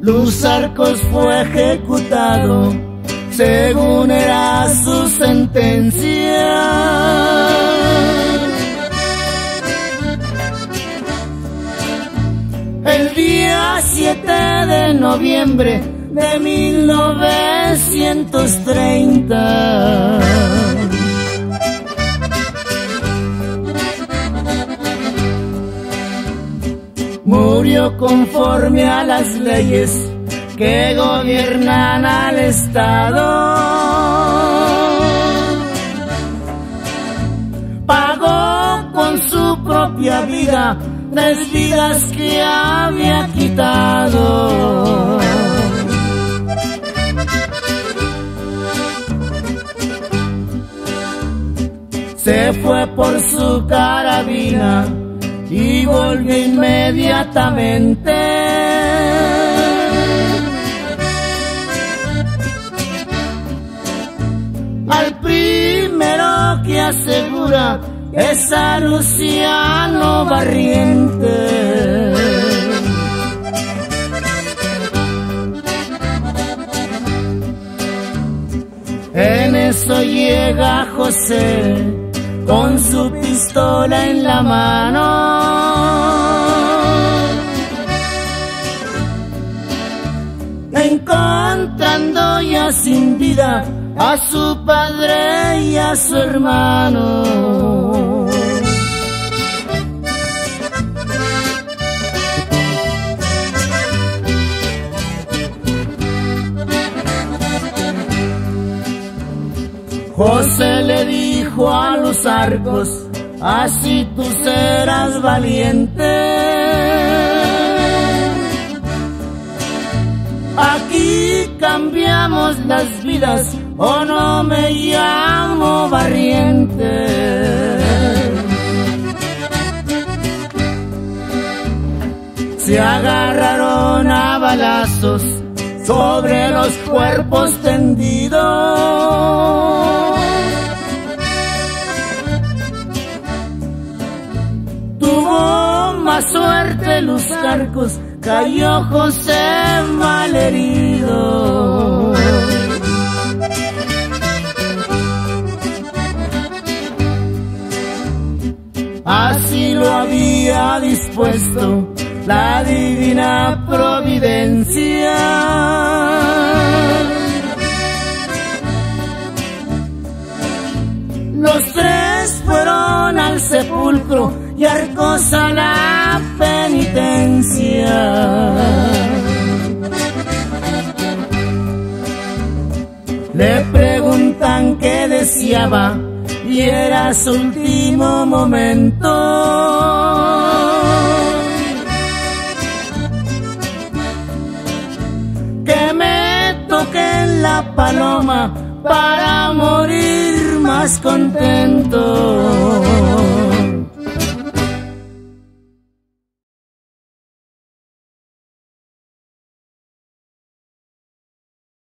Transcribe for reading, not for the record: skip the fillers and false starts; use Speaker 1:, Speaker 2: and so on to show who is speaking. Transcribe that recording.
Speaker 1: Luzarcos fue ejecutado según era su sentencia. El día 7 de noviembre de 1930 murió conforme a las leyes que gobiernan al Estado. Pagó con su propia vida 3 vidas que había quitado. Se fue por su carabina y volvió inmediatamente. Al primero que asegura es a Luciano Barriente. En eso llega José con su pistola en la mano, encontrando ya sin vida a su padre y a su hermano. José le dijo a Luzarcos: así tú serás valiente. Aquí cambiamos las vidas, o no me llamo Barriente. Se agarraron a balazos sobre los cuerpos tendidos. Tuvo más suerte Luzarcos, cayó José malherido. Así lo había dispuesto la divina providencia. Los 3 fueron al sepulcro y Arcos a la penitencia. Le preguntan qué deseaba y era su último momento. Que me toquen la paloma para morir más contento.